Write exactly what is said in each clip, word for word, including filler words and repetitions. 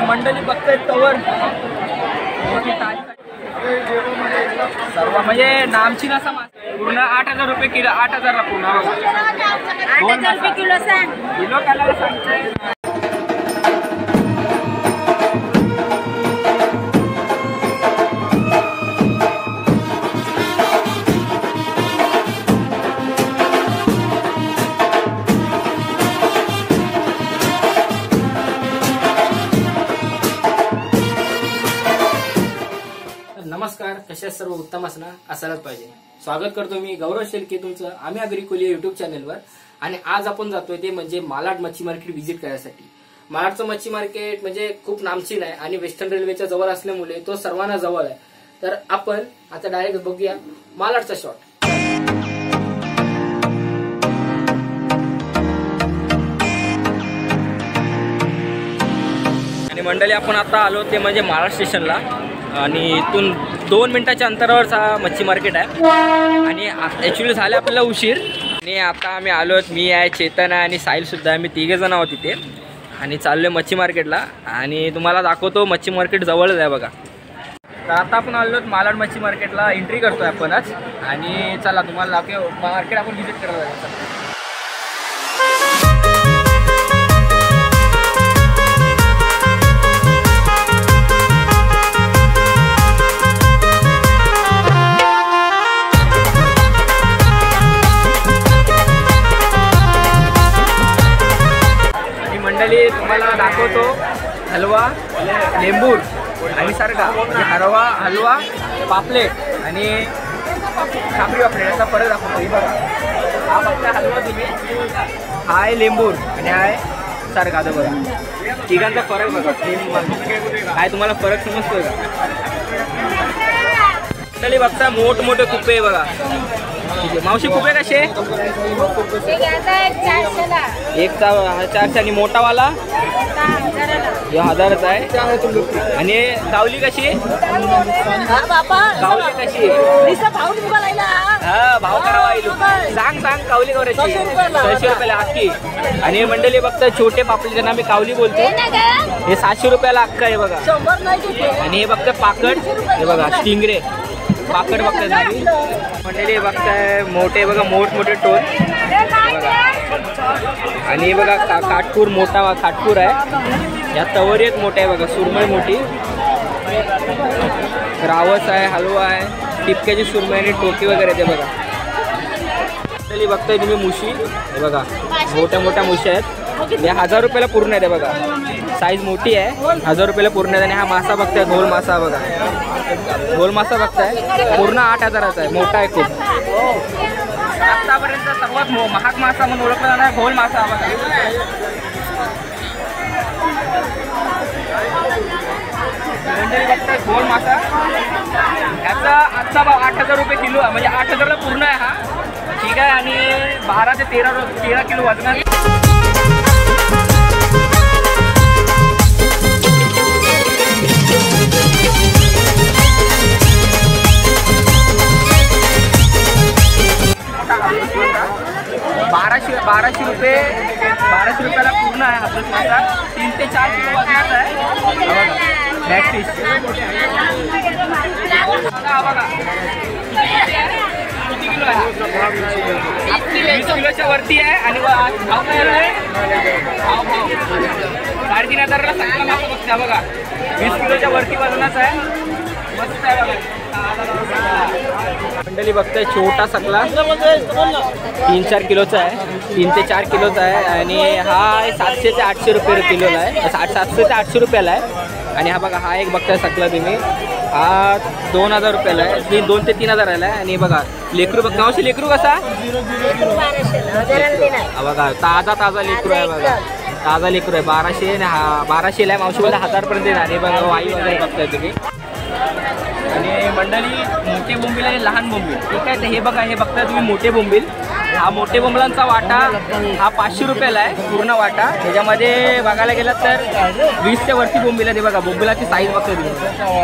आणि मंडळी बघतायत तवर सर्व म्हणजे नामची नसा पूर्ण आठ हजार रुपये किलो, आठ हजार पूर्ण आठ हजार रुपये किलो सांग किलो काढायला सांगते. नमस्कार, कशा सर्व उत्तम असणार असायलाच पाहिजे. स्वागत करतो मी गौरव शेलके तुमचं आम्ही अग्रिकोली युट्यूब चॅनलवर. आणि आज आपण जातोय ते म्हणजे मालाड मच्छी मार्केट व्हिजिट करण्यासाठी. मालाडचं मच्छी मार्केट म्हणजे खूप नामचीन आहे आणि वेस्टर्न रेल्वेच्या जवळ असल्यामुळे तो सर्वांना जवळ आहे. तर आपण आता डायरेक्ट बघूया मालाडचा शॉट. आणि मंडळी आपण आता आलो ते म्हणजे मालाड स्टेशनला आणि इथून दोन मिनिटाच्या अंतरावरचा मच्छी मार्केट आहे. आणि ॲक्च्युली झाले आपल्याला उशीर आणि आता आम्ही आलो आहोत. मी आहे, चेतन आहे आणि साहिलसुद्धा. आम्ही तिघे जण आहोत तिथे आणि चाललो आहे मच्छी मार्केटला. आणि तुम्हाला दाखवतो मच्छी मार्केट जवळच आहे बघा. तर आता आपण आलो आहोत मालाड मच्छी मार्केटला. एंट्री करतो आहे आपणच. आणि चला तुम्हाला दाखव मार्केट आपण व्हिजिट करायला जायचं. तुम्हाला दाखवतो हलवा, लेंबूर आणि सारखा म्हणजे हरवा, हलवा, पापलेट आणि खापरी पापलेट याचा फरक दाखवतो. ही बघा, हा फक्त हलवा तुम्ही, हा आहे लेंबूर आणि हा आहे सारखा. आता बघा तिघांचा फरक बघा. काय तुम्हाला फरक समजतोय का? तरी बघता मोठमोठे कुपे आहे बघा. मावशी कुपे कसे? एक चारशे आणि मोठावाला हजारच आहे. आणि कावली कशी? कावली कशी? हा भाव करावा. सांग सांग कावली करायची सहाशे रुपयाला अख्खी. आणि मंडळी बघता छोटे पापडी ज्यांना आम्ही कावली बोलतो हे सातशे रुपयाला अख्खा आहे बघा. आणि हे बघता पाकड, हे बघा स्टिंगरे पाकड बघताय तुम्ही. मंडळी बघताय मोठे बघा, मोठमोठे टोल बघा. आणि बघा का काटपूर मोठा काटपूर आहे. या तवरी एक मोठे आहे बघा, सुरमई मोठी, रावस आहे, हलवा आहे, टिपक्याची सुरमई आणि टोकी वगैरे ते बघा. मंडळी बघताय तुम्ही मुशी, हे बघा मोठ्या मोठ्या मुशी आहेत. हे हजार रुपयाला पूर्ण आहे बघा. साईज मोठी आहे, हजार रुपयाला पूर्ण आहे. आणि हा मासा बघताय घोल मासा बघा. घोल मासा बघताय पूर्ण आठ हजाराचा आहे, मोठा आहे खूप. आतापर्यंत सर्वात महाग मासा म्हणून ओळखला जाणार घोल मासा बघा. मंडळी बघताय घोल मासा, याचा आजचा भाव आठ हजार रुपये किलो म्हणजे आठ हजारला पूर्ण आहे हा. ठीक आहे. आणि बारा ते तेरा तेरा किलो वजनात. बाराशे बाराशे रुपये बाराशे रुपयाला पूर्ण आहे हापूस मासा. तीन ते चार किलो वजनाचा आहे बॅक फिश. बघा किती किलो आहे? वीस किलोच्या वरती आहे. आणि भाव काय आहे? भाव भाव साडेतीन हजारला सगळा मासा बघता बघा. वीस किलोच्या वरती वजनाचा आहे, मस्त आहे बघा. मंडळी बघताय छोटा सकला तीन चार किलोचा आहे, तीन ते चार किलोचा आहे. आणि हा सातशे ते आठशे रुपये किलोला आहे, साठ सातशे ते आठशे रुपयाला आहे. आणि हा बघा हा एक बघताय सकला तुम्ही, हा दोन हजार रुपयाला आहे, तीन दोन ते तीन हजाराला आहे. आणि बघा लेकरू बघ नावशी लेकरू कसा बघा, ताजा ताजा लेकरू आहे बघा, ताजा लेकरू आहे. बाराशे हा बाराशेला आहे मावशीला हजारपर्यंत येणार. आणि बघा वाई वगैरे बघताय तुम्ही. आणि मंडळी मोठे बोंबील आहे, लहान बोंबील. ठीक आहे. तर हे बघा, हे बघताय तुम्ही मोठे बोंबील. हा मोठे बोंबलांचा वाटा हा पाचशे रुपयाला आहे पूर्ण वाटा. त्याच्यामध्ये बघायला गेलं तर वीसच्या वरती बोंबील आहे. ते बघा बोंबिलाची साईज बघताय तुम्ही,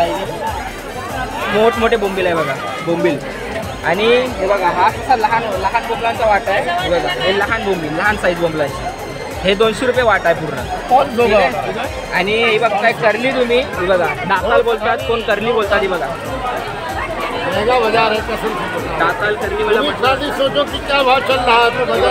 मोठमोठे बोंबील आहे बघा बोंबील. आणि हे बघा हा कसा लहान लहान बोंबलांचा वाटा आहे. हे बघा हे लहान बोंबील, लहान साईज बोंबलाची. हे दोनशे रुपये वाटा आहे पूर्ण, ठीक आहे. आणि हे बघताय करली तुम्ही, ही बघा दाताल बोलतात, कोण करली बोलतात, ही बघा दाताल करली मला सोचो की क्या भाव चल रहा है तो बाजार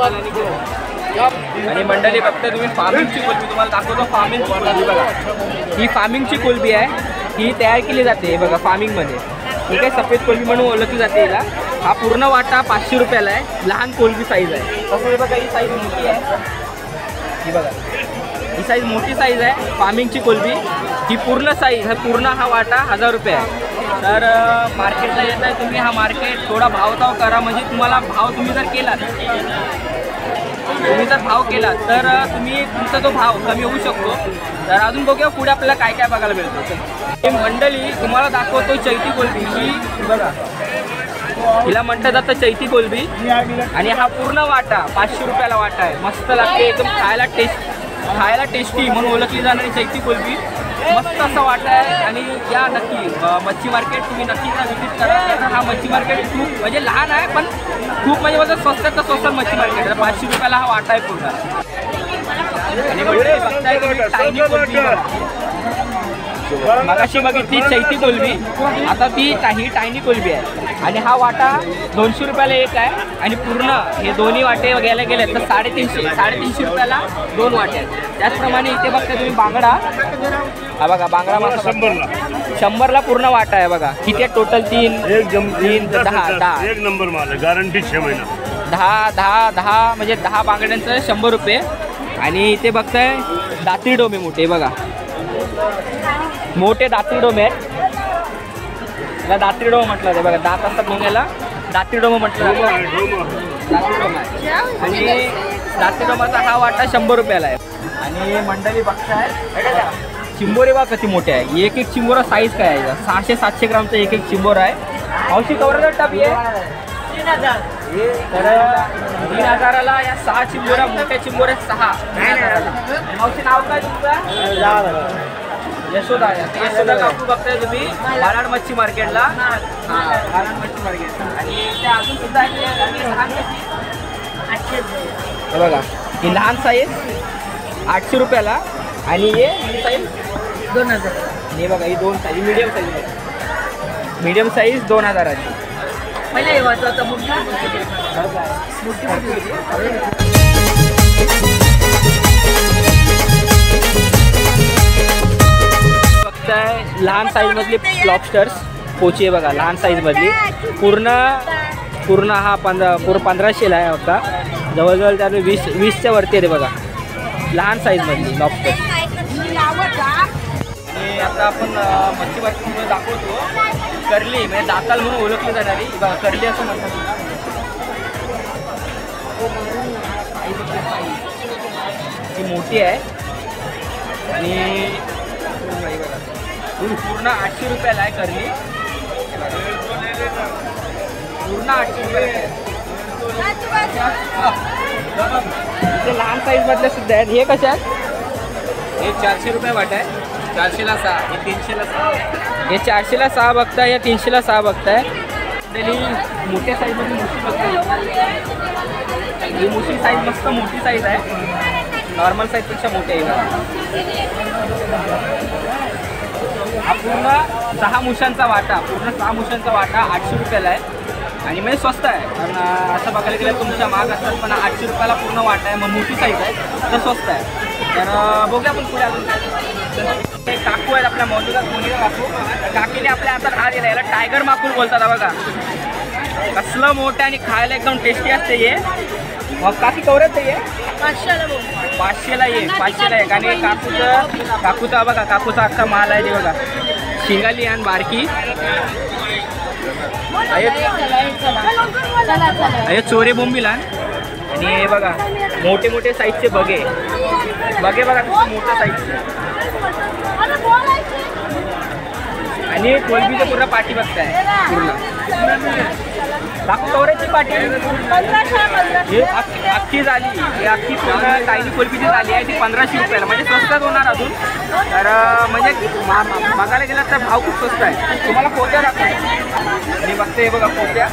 के आणि मंडळी बघताय तुम्ही फार्मिंगची कोलबी, तुम्हाला दाखवतो फार्मिंगची कोलबी बघा. ही फार्मिंगची कोलबी आहे, ही तयार केली जाते बघा फार्मिंगमध्ये, ठीक आहे. सफेद कोलबी म्हणून ओळखली जाते हिला. हा पूर्ण वाटा पाचशे रुपयाला आहे, लहान कोलबी साईज आहे. तसं हे बघा ही साईज मोठी आहे, ही बघा ही साईज मोठी साईज आहे फार्मिंगची कोलबी. ही पूर्ण साईज, हा पूर्ण हा वाटा हजार रुपये आहे. तर मार्केटला येत आहे तुम्ही, हा मार्केट थोडा भावताव करा, म्हणजे तुम्हाला भाव तुम्ही जर केलात तुम्ही जर भाव केला तर तुम्ही तुमचा तो भाव कमी होऊ शकतो. तर अजून बघूया पुढे आपल्याला काय काय बघायला मिळतं. ही मंडळी तुम्हाला दाखवतो चैती कोलबी, ही बघा हिला म्हटलं जातं चैती कोलबी. आणि हा पूर्ण वाटा पाचशे रुपयाला वाटा आहे, मस्त लागते एकदम, खायला टेस्ट खायला टेस्टी म्हणून ओळखली जाणारी चैती कोलबी. मस्त असा वाटा आहे. आणि या नक्की मच्छी मार्केट तुम्ही नक्की व्हिजिट करा. हा मच्छी मार्केट खूप म्हणजे लहान आहे, पण खूप म्हणजे माझं स्वस्तात स्वस्त मच्छी मार्केट आहे. पाचशे रुपयाला हा वाटा आहे पूर्ण. आणि म्हणजे बघताय तुम्ही टायनी कोलबी, मगाशी बघितली चैती कोलबी, आता ती ही टायनी कोलबी आहे. आणि हा वाटा दोनशे रुपयाला एक आहे. आणि पूर्ण हे दोन्ही वाटे घ्यायला गेले तर साडेतीनशे साडेतीनशे रुपयाला दोन वाटे आहेत. त्याचप्रमाणे इथे बघता तुम्ही बांगडा, हा बघा बांगडा मासा शंभरला शंभरला पूर्ण वाटा आहे बघा. किती आहे टोटल? तीन एक जम तीन दहा दहा एक नंबर माल आहे, गॅरंटी छे महिना. दहा दहा दहा म्हणजे दहा बांगड्यांचं शंभर रुपये. आणि इथे बघताय दाती डोमे मोठे बघा, मोठे दाती डोमे आहेत. याला दाती डोम म्हटलं जाते बघा, दात असतात म्हणून याला दाती डोम म्हटलं जातं. दाती डोम आहे. आणि दाती डोमाचा हा वाटा शंभर रुपयाला आहे. आणि मंडळी बघताय चिंबोरे बघा किती मोठे आहे. एक एक चिंबोरा साईज काय आहे, सहाशे सातशे ग्रामचा एक एक चिंबोरा आहे. औषधी कवराला टापी आहे तीन हजार. तर तीन हजाराला या सहा चिंबोऱ्या, मोठ्या चिंबोऱ्या सहा तीन हजाराला. मावशी नाव काय तुमचं? यशोदा. यशोदा काकू बघताय तुम्ही मालाड मच्छी मार्केटला, मालाड मच्छी मार्केट. आणि त्या अजून सुद्धा लहान आठशे बघा, ही लहान साईज आठशे रुपयाला. आणि हे साईज दोन हजार. आणि बघा ही दोन साईज मीडियम साईज आहे, मीडियम साईज दोन हजाराची. पहिला हे वाटतं मोठा मोठी बघताय लहान साईजमधली लॉबस्टर्स पोची आहे बघा, लहान साईजमधली. पूर्ण पूर्ण हा पंधरा पूर्ण पंधराशेला आहे होता, जवळजवळ त्याने वीस वीसच्या वरती आहे बघा, लहान साईजमधली लॉबस्टर. आणि आता आपण मच्छी मार्केटमध्ये दाखवतो करली, म्हणजे दाताल म्हणून ओळखली जाणारी बघा करली असं म्हणतात. ती मोठी आहे. आणि पूर्ण आठशे रुपयाला आहे करली, पूर्ण आठशे रुपयाला. इथे लहान साईजमधले सुद्धा आहेत. हे कसे आहेत? हे चारशे रुपये वाट आहे, चारशेला सहा. हे तीनशेला सहा. हे चारशेला सहा बघताय, या तीनशेला सहा बघताय. तरी मोठ्या साईजमध्ये मुशी बघताय. ही मुशी साईज मस्त मोठी साईज आहे, नॉर्मल साईजपेक्षा मोठी आहे. हा पूर्ण सहा मुशांचा वाटा, पूर्ण सहा मुशांचा वाटा आठशे रुपयाला आहे. आणि म्हणजे स्वस्त आहे, कारण असं बघायला गेलं तुमच्या महाग असतात, पण आठशे रुपयाला पूर्ण वाटा आहे, मग मोठी साईज आहे तर स्वस्त आहे. तर बघूया आपण पुढे अजून. काकू आहेत आपल्या मौजूदा मोनिका काकू. काकीने आपल्या हातात हार दिला, याला टायगर माकूल बोलतात बघा. कसलं मोठं आणि खायला एकदम टेस्टी असते हे. मग काकी कवरच आहे पाचशेला पाचशेला ये पाचशेला एक. आणि काकूचं काकूचा बघा, काकूचा अख्खा माल आहे ते बघा, शिंगाली आणि बारकी. हे चोरे बोंबीला. आणि हे बघा मोठे मोठे साईजचे बघे बघे बघा, मोठ्या साईजचे. आणि कोलबीचं पूर्ण पाठी बघताय, पूर्ण काकू कवरेजची पाठी हे अख्खी झाली. ही अख्खी पूर्ण टायनी कोलबीची झाली आहे, ती पंधराशे रुपयाला, म्हणजे स्वस्तच होणार अजून. तर म्हणजे बघायला गेलं तर भाव खूप स्वस्त आहे. तुम्हाला पोत्या दाखवतो मी बघते, बघा पोत्या.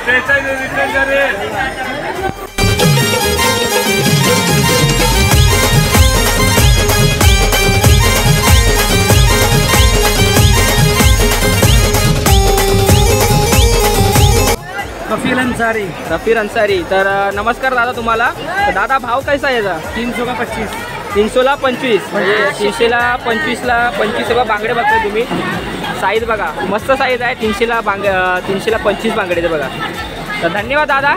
कफील अंसारी रफीर अंसारी तर अ, नमस्कार दादा तुम्हाला. तर दादा भाव कैसा आहे याचा? तीनशे का पच्चीस तीनशेला पंचवीस म्हणजे तीनशेला पंचवीसला पंचवीस रुपये बांगडे बघताय तुम्ही. साईज बघा मस्त साईज आहे. तीनशेला बांग अ, तीनशेला पंचवीस बांगडे ते बघा. तर धन्यवाद दादा.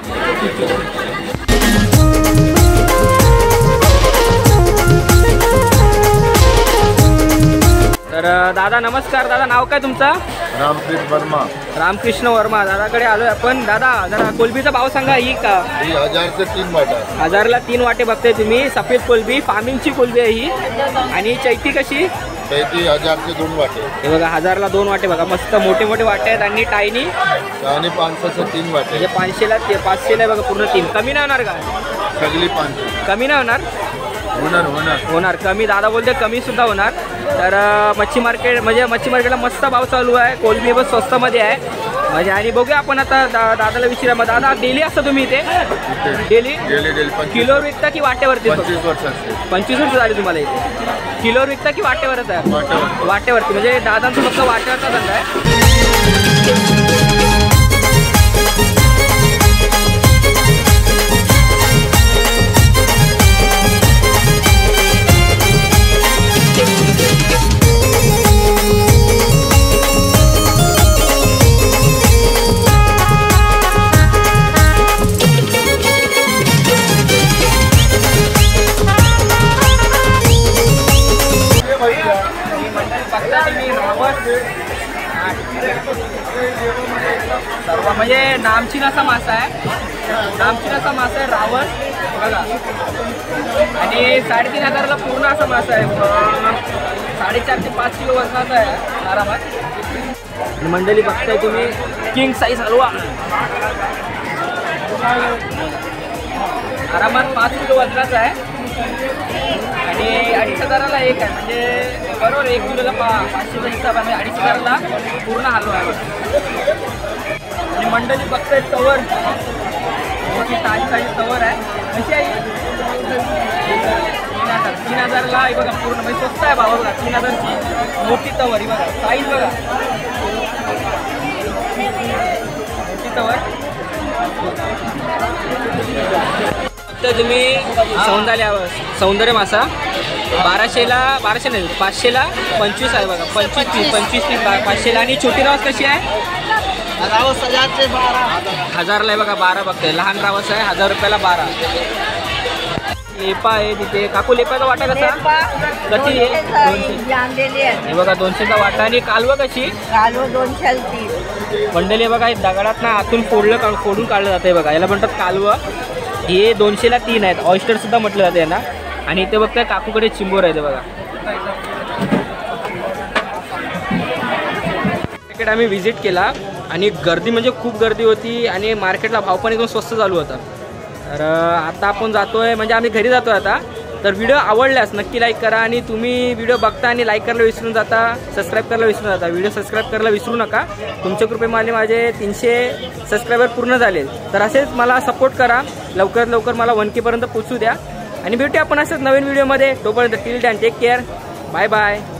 तर अ, दादा नमस्कार. दादा नाव काय तुमचं? रामकृष्ण वर्मा. रामकृष्ण वर्मा. दादाकडे आलोय आपण. दादा जरा कोलबीचा भाव सांगा. ही का ही हजार ते तीन वाटा. हजारला तीन वाटे बघताय तुम्ही. सफेद कोलबी फार्मिंगची कोलबी आहे ही. आणि चैती कशी? त्याची हजार ते दोन वाटे. हे बघा हजारला दोन वाटे बघा मस्त मोठे मोठे वाटे आहेत. आणि टायनी आणि पाचशे तीन वाटे. म्हणजे पाचशेला ते पाचशेला आहे बघा पूर्ण तीन. कमी नाही होणार का? सगळी पाचशे. कमी नाही होणार? होणार होणार होणार कमी. दादा बोलते कमी सुद्धा होणार. तर अ, मच्छी मार्केट म्हणजे मच्छी मार्केटला मस्त भाव चालू आहे. कोलबी बस स्वस्तमध्ये आहे म्हणजे. आणि बघूया आपण आता दा दादाला विचारा. मग दादा डेली असता तुम्ही इथे? डेली गेले गेले पंचवीस किलोवर विकता की वाटेवरती? पंचवीस वर्षाचे. पंचवीस वर्ष झाली तुम्हाला इथे. किलोवर विकता की वाटेवरच आहे? वाटेवर. वाटेवरती म्हणजे दादांचं फक्त वाटेवरचा धंदा आहे. सर्व म्हणजे नामचीन असा मासा आहे. नामचीन असा मासा आहे रावस बघा. आणि साडेतीन हजाराला पूर्ण असा मासा आहे. अं, साडेचार ते पाच किलो वजनाचा आहे आरामात. आणि मंडळी बघताय तुम्ही किंग साईज हलवा आरामात पाच किलो वजनाचा आहे. आणि अडीच हजाराला एक आहे म्हणजे बरोबर एक किलोला पा पाचशेचा हिसाब आहे. अडीच हजाराला पूर्ण हलवा आहे. आणि मंडळी बघताय तवर मोठी ताजी ताजी तवर आहे. कशी आहे? तीन हजार तीन हजारला आहे बघा पूर्ण म्हणजे स्वस्त आहे भावा बघा. तीन हजारची मोठी तवर ही बघा. साईज बघा मोठी तवर. तर तुम्ही सौंदर्य सौंदर्य मासा बाराशेला बाराशे नाही पाचशेला पंचवीस आहे बघा. पंचवीस तीस पंचवीस तीस पाचशेला. आणि छोटी रावस कशी आहे? रावस हजारचे बारा. हजारला आहे बघा बारा बघताय. लहान रावस आहे हजार रुपयाला बारा. लेपा आहे तिथे. काकू लेपाचा वाटा कसा? कशी आहे? दोनशे. हे बघा दोनशेचा वाटा. आणि कालवं कशी? कालवं दोनशे तीस. मंडळी आहे बघा. दगडात ना आतून फोडलं काढ फोडून काढलं जातं आहे बघा. याला म्हणतात कालवं. हे दोनशेला तीन आहेत. ऑयस्टर सुद्धा म्हटलं जातं यांना. आणि इथे बघताय काकूकडे चिंबोर आहे ते बघा. मार्केट आम्ही व्हिजिट केला आणि गर्दी म्हणजे खूप गर्दी होती. आणि मार्केटला भाव पण एकदम स्वस्त चालू होता. तर आता आपण जातोय म्हणजे आम्ही घरी जातोय आता. तर व्हिडिओ आवडल्यास नक्की लाईक करा. आणि तुम्ही व्हिडिओ बघता आणि लाईक करायला विसरून जाता, सबस्क्राईब करायला विसरून जाता. व्हिडिओ सबस्क्राईब करायला विसरू नका. तुमच्या कृपेमाने माझे तीनशे सबस्क्रायबर पूर्ण झाले. तर असेच मला सपोर्ट करा. लवकरात लवकर मला वन के पर्यंत पोचू द्या. आणि भेटूया आपण असेच नवीन व्हिडिओमध्ये. तोपर्यंत till then take care. Bye bye.